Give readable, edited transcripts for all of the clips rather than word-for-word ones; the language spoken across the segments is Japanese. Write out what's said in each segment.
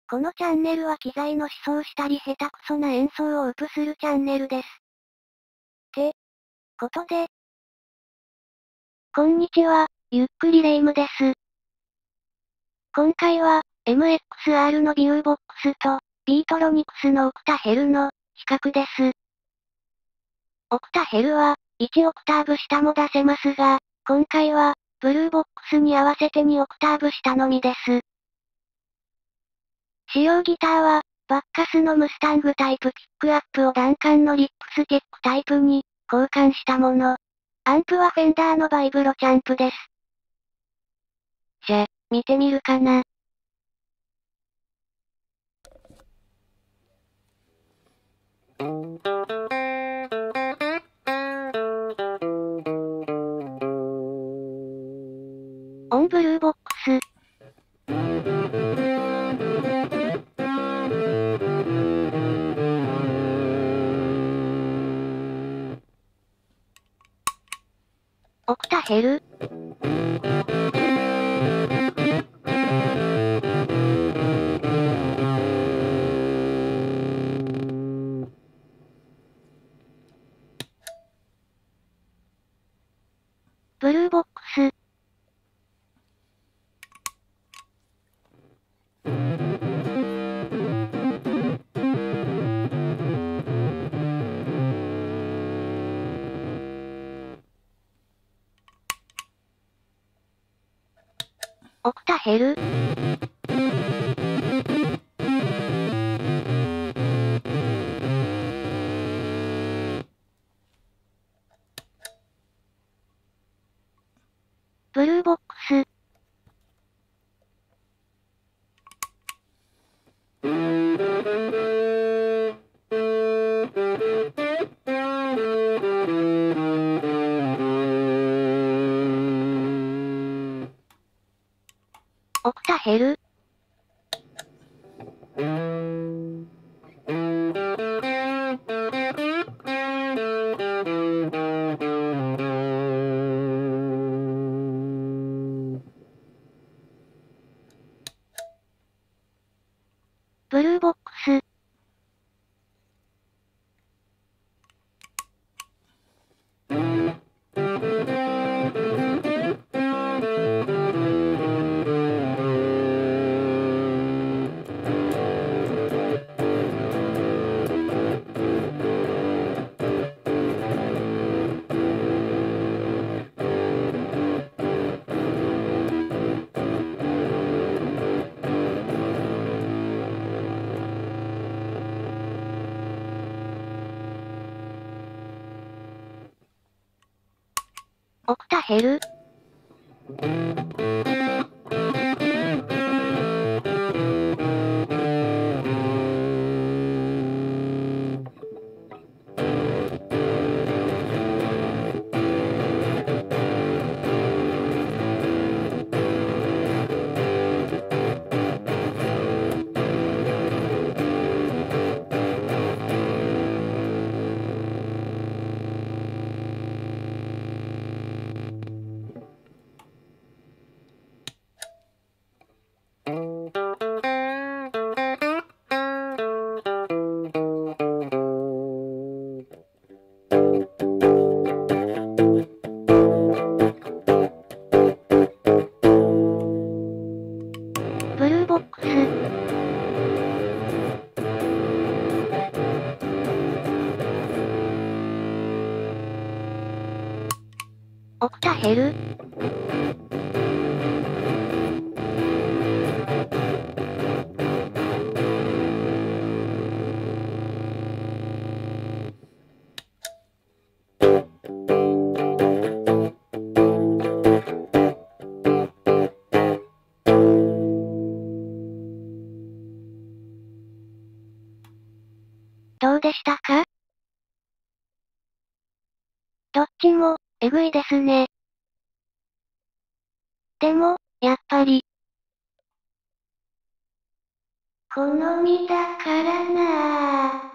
このチャンネルは機材の思想したり下手くそな演奏をウプするチャンネルです。ってことで。こんにちは、ゆっくりレ夢ムです。今回は、MXR のビューボックスと、ビートロニクスのオクタヘルの、比較です。オクタヘルは、1オクターブ下も出せますが、今回は、ブルーボックスに合わせて2オクターブ下のみです。使用ギターは、バッカスのムスタングタイプピックアップをダンカンのリップスティックタイプに、交換したもの。アンプはフェンダーのバイブロチャンプです。じゃ、見てみるかな。オンブルーボックス。オクタヘル。ブルーボックス。オクタヘル。ブルーボックス。オクタヘル。ブルーボックス。オクタヘル。ブルーボックス。オクタヘル。どうでしたか？どっちも、えぐいですね。でも、やっぱり。好みだからなぁ。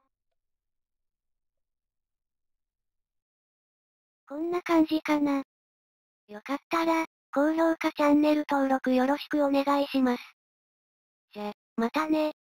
こんな感じかな。よかったら、高評価チャンネル登録よろしくお願いします。じゃ。 またね。